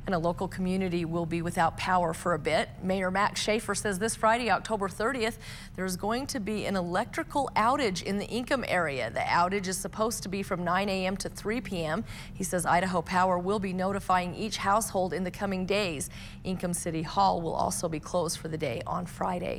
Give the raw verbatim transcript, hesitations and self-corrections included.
And a local community will be without power for a bit. Mayor Max Schaefer says this Friday, October thirtieth, there's going to be an electrical outage in the Ingham area. The outage is supposed to be from nine A M to three P M He says Idaho Power will be notifying each household in the coming days. Ingham City Hall will also be closed for the day on Friday.